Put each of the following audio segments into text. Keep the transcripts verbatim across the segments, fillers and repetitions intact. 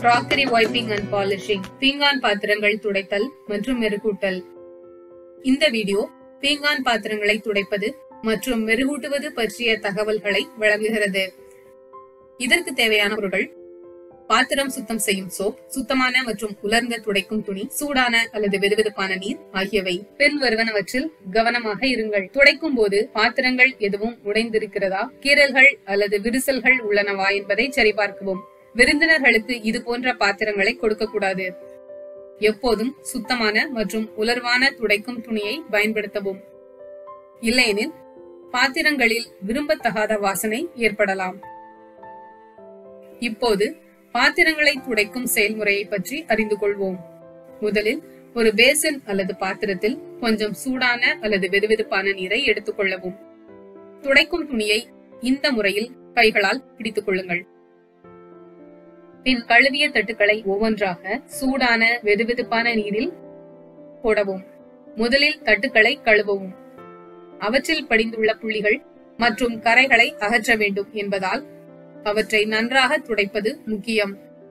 Crockery wiping and polishing, பீங்கான் பாத்திரங்கள் துடைத்தல் மற்றும் மெருகூட்டல். இந்த வீடியோ பீங்கான் பாத்திரங்களை துடைப்பது மற்றும் மெருகூட்டுவது பற்றிய தகவல்களை வழங்குகிறது. இதற்கு தேவையான பொருட்கள்: பாத்திரம் சுத்தம் செய்யும் சோப், சுத்தமான மற்றும் உலர்ந்த துடைக்கும் துணி, சூடான அல்லது வெதுவெதுப்பான நீர் ஆகியவை. பின் வருவனவற்றில் கவனமாக இருங்கள். துடைக்கும் போது பாத்திரங்கள் எதுவும் உடைந்திருக்கிறதா, கீறல்கள் அல்லது விரிசல்கள் உள்ளனவா என்பதை சரிபார்க்கவும். விருந்தினர்களுக்கு இது போன்ற பாத்திரங்களை கொடுக்கக்கூடாது. எப்போதும் சுத்தமான மற்றும் உலர்வான துடைக்கும் துணியை பயன்படுத்தவும். இல்லையெனில் பாத்திரங்களில் விரும்பத்தகாத வாசனை ஏற்படலாம். இப்போது பாத்திரங்களை துடைக்கும் செயல்முறையை பற்றி அறிந்து கொள்வோம். முதலில் ஒரு பேசன் அல்லது பாத்திரத்தில் கொஞ்சம் சூடான அல்லது வெதுவெதுப்பான நீரை எடுத்துக் கொள்ளவும். துடைக்கும் துணியை இந்த முறையில் கைகளால் பிடித்துக் கொள்ளுங்கள். பின் கழுவிய தட்டுக்களை ஒவ்வொன்றாக சூடான வெதுவெதுப்பான நீரில் போடவும். முதலில் தட்டுக்களை கழுவவும். அவற்றில் படிந்துள்ள புள்ளிகள் மற்றும் கரைகளை அகற்ற வேண்டும் என்பதால் அவற்றை நன்றாக துடைப்பது முக்கியம்.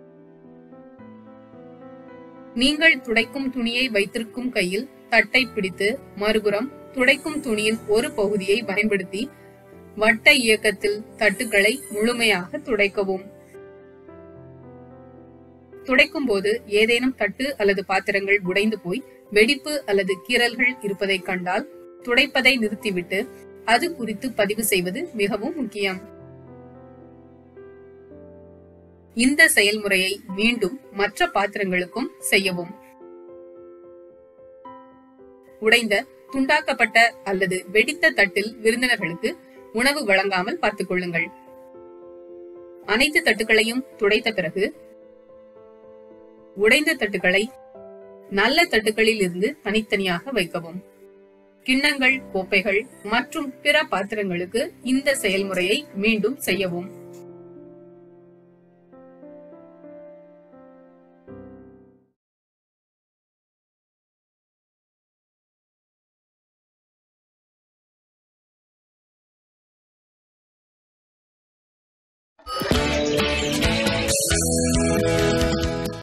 நீங்கள் துடைக்கும் துணியை வைத்திருக்கும் கையில் தட்டை பிடித்து மறுபுறம் துடைக்கும் துணியின் ஒரு பகுதியை பயன்படுத்தி வட்ட இயக்கத்தில் தட்டுக்களை முழுமையாக துடைக்கவும். துடைக்கும் போது ஏதேனும் தட்டு அல்லது பாத்திரங்கள் உடைந்து போய் வெடிப்பு அல்லது கீறல்கள் இருப்பதை கண்டால் துடைப்பதை நிறுத்திவிட்டு அது குறித்து பதிவு செய்வது மிகவும் முக்கியம். இந்த செயல்முறையை மீண்டும் மற்ற பாத்திரங்களுக்கும் செய்யவும். உடைந்த, துண்டாக்கப்பட்ட அல்லது வெடித்த தட்டில் விருந்தினர்களுக்கு உணவு வழங்காமல் பார்த்துக் கொள்ளுங்கள். அனைத்து தட்டுகளையும் துடைத்த பிறகு உடைந்த தட்டுக்களை நல்ல தட்டுகளில் இருந்து தனித்தனியாக வைக்கவும். கிண்ணங்கள், கோப்பைகள் மற்றும் பிற பாத்திரங்களுக்கு இந்த செயல்முறையை மீண்டும் செய்யவும்.